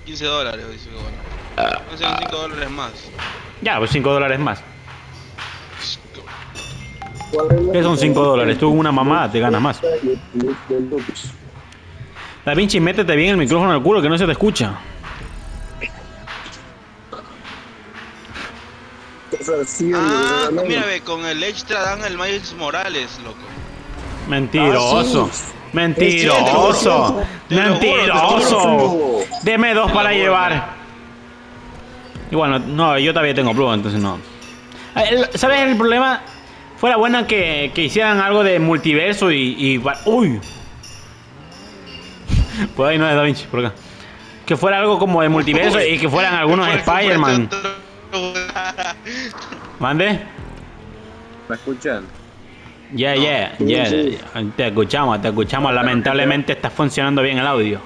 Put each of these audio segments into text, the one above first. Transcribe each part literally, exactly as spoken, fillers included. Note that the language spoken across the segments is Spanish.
quince dólares, dice que bueno. No sean cinco dólares más. Ya, pues cinco dólares más. ¿Qué son cinco dólares? Tú una mamada te ganas más. Da Vinci, métete bien el micrófono al culo que no se te escucha. Ah, mira, ve, con el extra dan el Miles Morales, loco. Mentiroso. Mentiroso. Mentiroso. Deme dos para llevar. Y bueno, no, yo todavía tengo Blue, entonces no. ¿Sabes el problema? Fuera bueno que, que hicieran algo de multiverso y... y ¡uy! Pues ahí no es Da Vinci, por acá. Que fuera algo como de multiverso y que fueran algunos Spider-Man. ¿Mande? ¿Me escuchan? Ya, ya, ya. Te escuchamos, te escuchamos. Lamentablemente está funcionando bien el audio.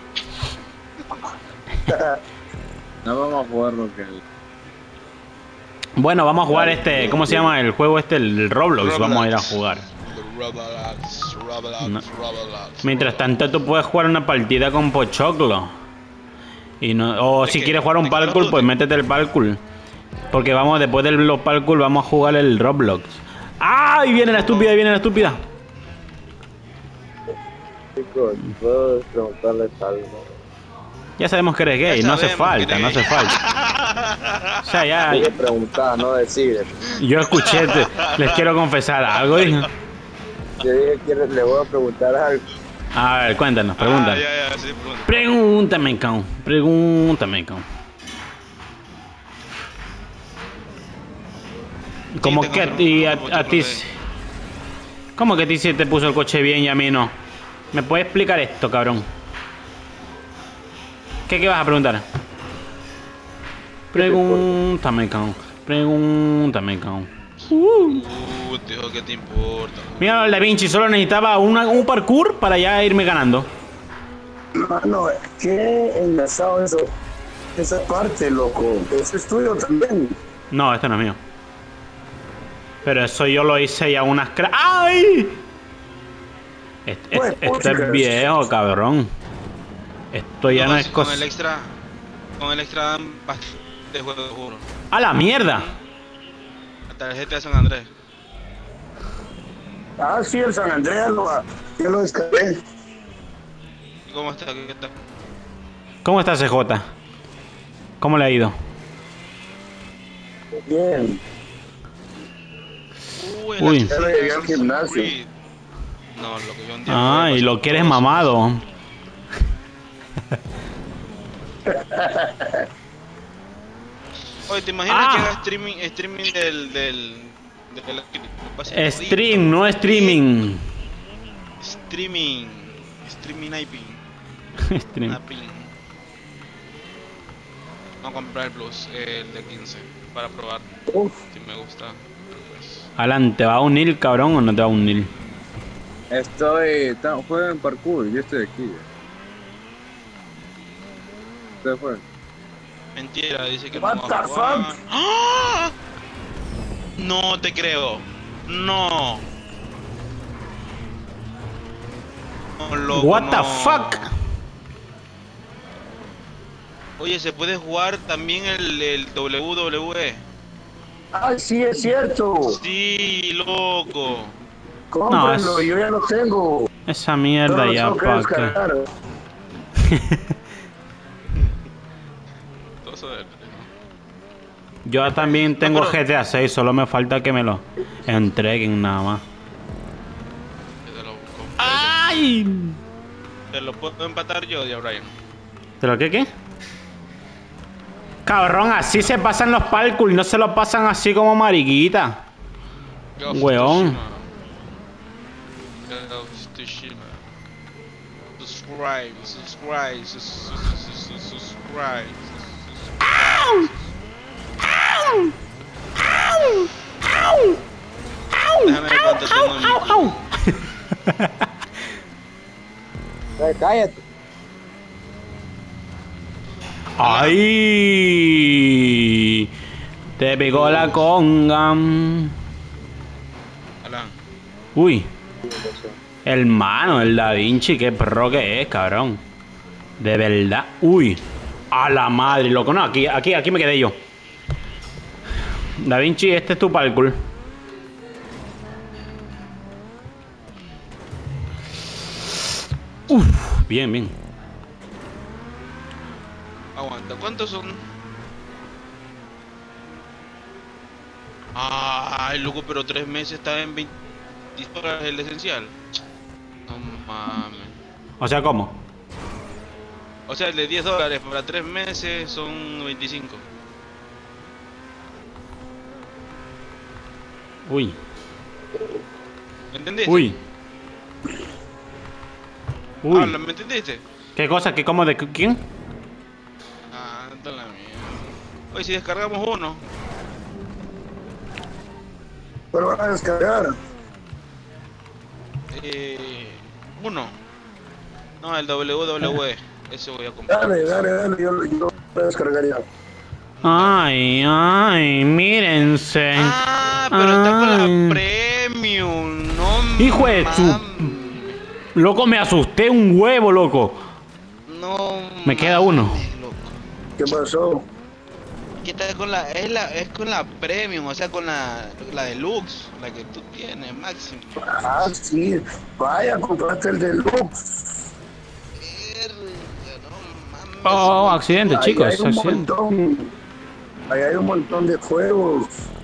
No vamos a jugar lo que... Bueno, vamos a jugar este... ¿Cómo se llama el juego este? El Roblox. Roblox. Vamos a ir a jugar. Roblox, Roblox, No. Roblox. Mientras tanto, tú puedes jugar una partida con Pochoclo. Y no, o ¿De si qué? quieres jugar un ¿De parkour, qué? pues métete el parkour. Porque vamos, después de los parkour, vamos a jugar el Roblox. ¡Ah! Ahí viene la estúpida, ahí viene la estúpida. Chicos, ¿puedo preguntarles algo? Ya sabemos que eres gay, Ya no hace sabemos que falta, eres no hace gay. falta. O sea, ya... Hay que preguntar, no decir. Yo escuché, te- les quiero confesar algo, dije. Yo dije que le voy a preguntar algo. A ver, cuéntanos, Ah, pregúntame. ya, ya, sí, pregunta. Pregúntame, cabrón. Pregúntame, cabrón. ¿Cómo Sí, te que a confirmo, ti, a, como a te ti... conté. ¿Cómo que a ti se te puso el coche bien y a mí no? ¿Me puedes explicar esto, cabrón? ¿Qué, qué vas a preguntar? Pregúntame, cabrón. Pregúntame, cabrón. Uh, tío, ¿qué te importa? Mira, el Da Vinci solo necesitaba una- un parkour para ya irme ganando. Mano, qué enlazado eso. Esa parte, loco. Eso es tuyo también. No, este no es mío. Pero eso yo lo hice ya unas cra... ¡Ay! Este, Pues, este- esto chicas. es viejo, cabrón. Esto ya no, con, es con cosa... el extra, con el extra dan bastante juego, juro. ¡A la mierda! La tarjeta de San Andrés. Ah, sí, el San Andreas lo, yo lo descargué. ¿Y cómo está? ¿Qué tal? ¿Cómo está C J? ¿Cómo le ha ido? Bien. Uy, Uy. la Ya lo llegué al Assassin's gimnasio. Creed. No, lo que yo entiendo. Ah, y lo quieres mamado. Oye, ¿te imaginas Ah. que haga streaming, streaming del... del, del, del Stream, no streaming. Streaming. Streaming I P. Stream. Napping. Vamos a comprar el Plus, el de quince, para probar Uf, si me gusta. Pues. Alan, ¿te va a unir, cabrón, o no te va a unir? Estoy... ta- Juego en parkour, yo estoy aquí. ¿Usted fue? Mentira, dice que What no the va a jugar. fuck? ¡Ah! No te creo. No. No, loco, What the no. fuck? Oye, ¿se puede jugar también el, el W W E? ah, sí, es cierto. Sí, loco. Cómprenlo, No, es- yo ya lo tengo. Esa mierda Solo lo ya, tengo que pa' qué. descargar. Todo eso de- Yo también tengo pero- G T A seis, solo me falta que me lo entreguen nada más. Te lo, ¡Ay! te lo puedo empatar yo, ya, Brian. ¿Pero qué qué? Cabrón, así se pasan los parkour, no se lo pasan así como mariquita. Ghost Weón. Tsushima. Ghost Tsushima. Subscribe, subscribe, sus- sus- sus- sus- subscribe. Déjame ver cuánto tengo en mi ¡Au! Eh, cállate. ¡Ay! Te pegó la conga. Alan. Uy. Hermano, el Da Vinci, qué pro que es, cabrón. De verdad. Uy. A la madre, loco. No, aquí, aquí, aquí me quedé yo. Da Vinci, este es tu parkour. Uf, bien, bien. Aguanta, ¿cuántos son? Ay, loco, pero tres meses está en veinte dólares el esencial. No mames. O sea, ¿cómo? O sea, el de diez dólares para tres meses son veinticinco. Uy. ¿Me entendiste? Uy. Uy. Habla, ¿me entendiste? ¿Qué cosa? ¿Qué cómo? ¿De quién? Ah, anda la mierda. Oye, si descargamos uno. Pero van a descargar. Eh, uno. No, el W W E. Ese voy a comprar. Dale, dale, dale, yo, yo lo voy a descargar ya. Ay, ay, mírense. Ah, pero está con Ay. la premium. No Hijo de su... mames. Loco, me asusté un huevo, loco. No. Me queda uno. mames, loco. ¿Qué pasó? ¿Qué tal con la es la es con la premium, o sea, con la la deluxe, la que tú tienes, máximo? Ah, sí. Vaya, compraste el deluxe. Verga, no mames. Oh, accidente, Ahí chicos, hay un accidente. montón. Ahí hay un montón de juegos.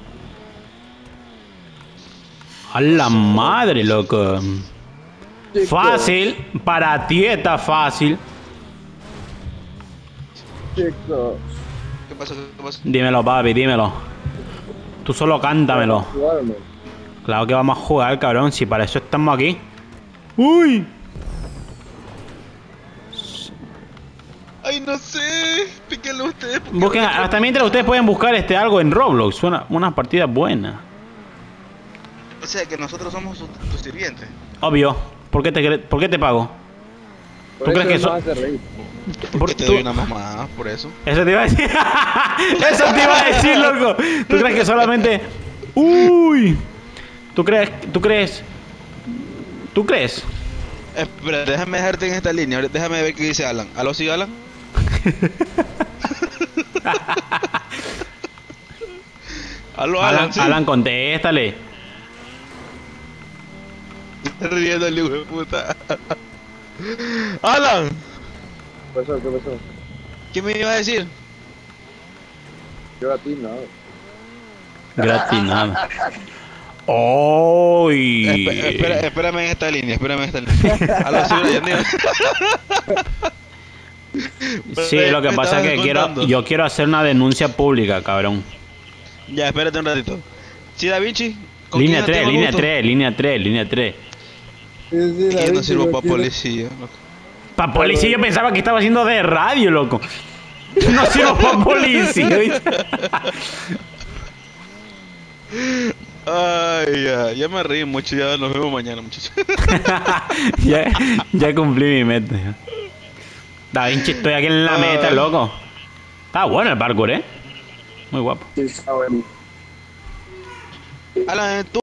A la madre, loco. Fácil, para ti está fácil. Chicos, ¿Qué pasó? ¿Qué pasó? Dímelo, papi, dímelo. Tú solo cántamelo. jugarme. Claro que vamos a jugar, cabrón, si para eso estamos aquí. ¡Uy! Ay, no sé. Píquenlo ustedes. porque Busquen, no sé. hasta mientras ustedes pueden buscar este algo en Roblox, una, una partida buena. O sea, que nosotros somos tus tu sirvientes. Obvio. ¿Por qué te, cre- por qué te pago? Por ¿Tú crees que eso eso- no hace reír. Por- Porque te tú- doy una mamada, por eso. Eso te iba a decir. Eso te iba a decir, loco. ¿Tú crees que solamente... Uy. ¿Tú crees? ¿Tú crees? ¿Tú crees? Espera, déjame dejarte en esta línea. ahora Déjame ver qué dice Alan. ¿Aló, sí, Alan? Aló, Alan, Alan, sí. Alan, contéstale. Está riendo el hijo de puta. Alan, ¿Qué pasó? ¿Qué pasó? ¿qué me iba a decir? Yo a ti no. Gratis nada. ¡Uy! Espe- espera, espérame en esta línea, espérame en esta línea. Aló, sí, Brian, dime. Sí, lo que Me pasa es estabas que quiero, contando. yo quiero hacer una denuncia pública, cabrón. Ya, espérate un ratito. ¿Sí, Da Vinci? ¿Con Línea quién tres, tengo el línea gusto? tres, línea tres, línea tres. Es que yo no sirvo para policía. loco. Pa' policía yo pensaba que estaba haciendo de radio, loco. No sirvo pa' policía, ¿viste? Ay, ya, ya me reí mucho, ya nos vemos mañana, muchachos. ya, ya cumplí mi meta. ya. Da Vinci, estoy aquí en la meta, Ay. loco. Está bueno el parkour, ¿eh? Muy guapo. Sí, está bueno. Alan, tú